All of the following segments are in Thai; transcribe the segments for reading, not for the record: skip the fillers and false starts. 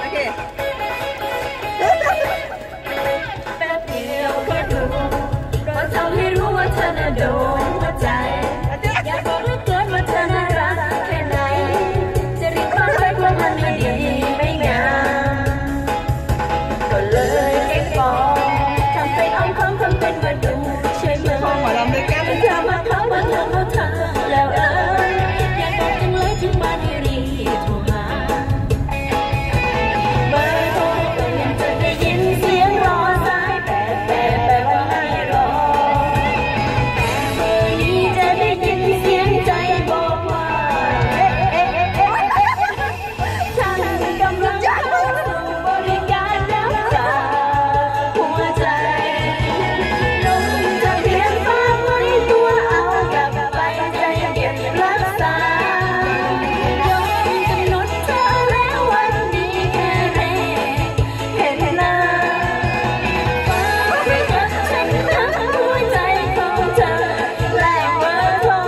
เคแป๊บเดียวก็ดูก็ทำให้รู้ว่าเธอน่ะโดนหัวใจอยากบอกเหลือเกินว่าเธอน่ารักแค่ไหนจะรีบเข้าไปว่ามันไม่ดีไม่งามก็เลยแค่บอกทำเป็นอ้อมค้อมทำเป็นว่าดูใช่ไหมหมอลำด้วยกันเธอมาเขาว่าเธอเขาเธอแล้วอยากบอกจังเลยถึงบ้านให้รีบโทรหาเบอร์โทรยังจะได้ยินเสียงรอสายแบบว่าให้รอเบอร์นี้จะได้ยินเสียงใจบอกว่าฉันกำลังเข้าสู่บริการรับฝากหัวใจลงทะเบียนฝากไว้ตัวเอากลับไปใจเก็บรักษายอมกำหนดเธอแล้ววันนี้แค่แรกเห็นหน้าฝากไว้กับฉันทั้งหัวใจของเธอและเบอร์โทร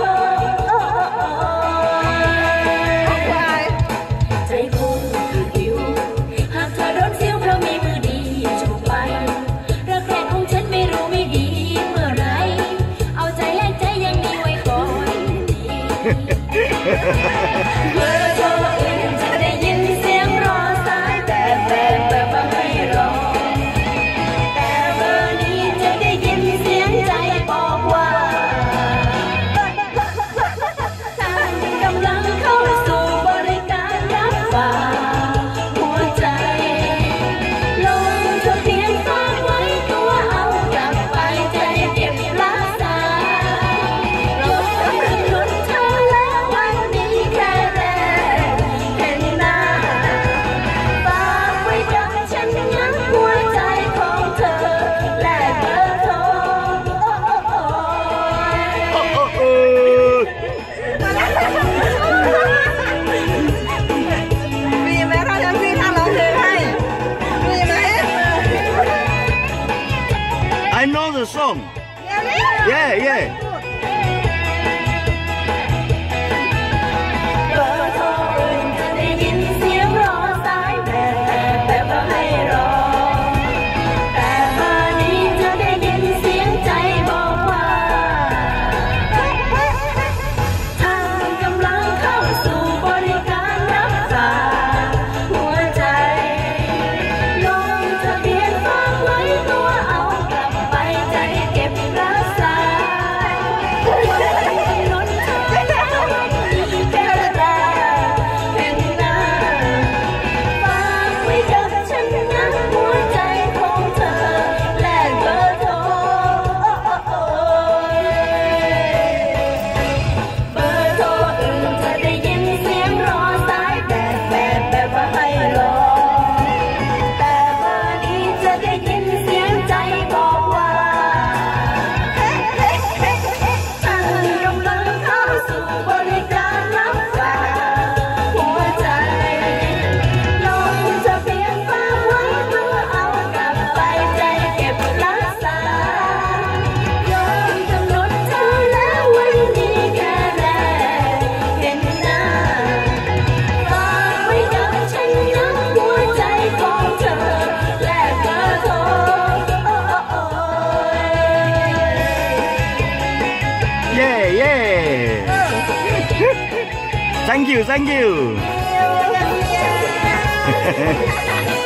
ใจคุณคือดิวหากเธอโดนเสี้ยวเพราะมีมือดีจูบไปรักแรกของฉันไม่รู้ไม่ดีเมื่อไรเอาใจแลกใจยังมีไว้คอยดีเบอร์โทรอื่นจะได้ยินเสียงรอสายแบบว่าให้รอแต่เบอร์นี้จะได้ยินเสียงใจบอกว่าฉันกำลังเข้าสู่บริการรับฝากหัวใจลงทะเบียนฝากไว้ตัวเอากลับไปใจเก็บรักษารอจนถึงลุ้นเธอแล้ววันนี้แค่แรกเห็นหน้าฝากไว้กับฉันยังหัวใจของเธอและเบอร์โทรมีไหมถ้าจะพี่ทำร้องเพลงให้มีไหม I know the song. Yeah, yeah. เบอร์โทรอื่นจะได้ยินเสียงรอสายแบบว่าให้รอแต่เบอร์นี้จะได้ยินเสียงใจบอกว่าท่านกำลังเข้าสู่บริการรับฝากหัวใจลงทะเบียนฝากไว้ตัวเอากลับไปใจเก็บรักษาล้นเธอแล้ววันนี้แค่แรกเห็นหน้าฝากไว้กับฉันนะหัวใจของเธอแลกเบอร์โทรเบอร์โทรอื่นจะได้ยินเสียงรอสายแบบว่าให้รอแต่เบอร์นี้จะได้ยินเสียงใจบอกว่าฉันกำลังเข้าสู่บริการรับฝากหัวใจลงทะเบียนฝากไว้ตัวเอากลับไปใจเก็บรักษายอมกำหนดเธอแล้ววันนี้แค่แรกเห็นหน้าฝากไว้กับฉันนะหัวใจของเธอและเบอร์โทร Yeah, yeah. Thank you, thank you.